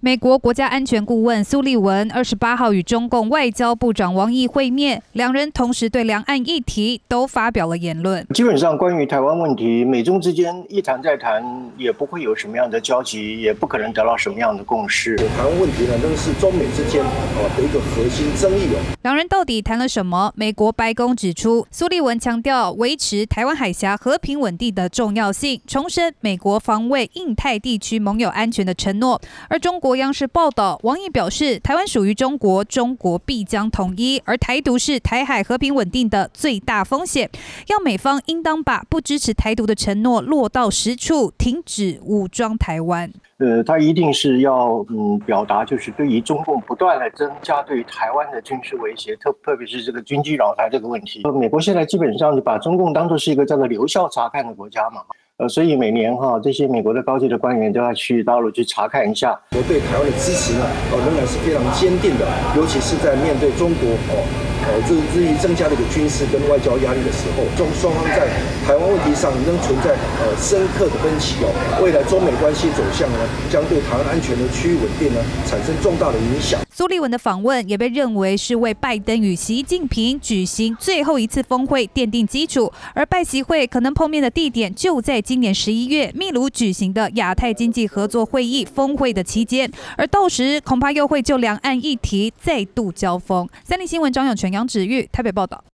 美国国家安全顾问苏利文28号与中共外交部长王毅会面，两人同时对两岸议题都发表了言论。 基本上，关于台湾问题，美中之间一谈再谈，也不会有什么样的交集，也不可能得到什么样的共识。 台湾问题呢，仍是中美之间的一个核心争议。 两人到底谈了什么？美国白宫指出，苏利文强调维持台湾海峡和平稳定的重要性，重申美国防卫印太地区盟友安全的承诺。而中国央视报道，王毅表示，台湾属于中国，中国必将统一，而台独是台海和平稳定的最大风险，要美方应当把不支持台独的承诺落到实处，停止武装台湾。 他一定是要表达，就是对于中共不断的增加对于台湾的军事威胁，特别是这个军机扰台这个问题。美国现在基本上就把中共当作是一个叫做留校察看的国家嘛。所以每年这些美国的高级的官员都要去大陆去查看一下。 我对台湾的支持呢，仍然是非常坚定的，尤其是在面对中国日益增加的一个军事跟外交压力的时候，双方在台湾问题上仍存在深刻的分歧未来中美关系走向呢，将对台湾安全的区域稳定呢产生重大的影响。 苏利文的访问也被认为是为拜登与习近平举行最后一次峰会奠定基础，而拜习会可能碰面的地点就在今年11月秘鲁举行的亚太经济合作会议峰会的期间，而到时恐怕又会就两岸议题再度交锋。三立新闻张永全、杨芷玉台北报道。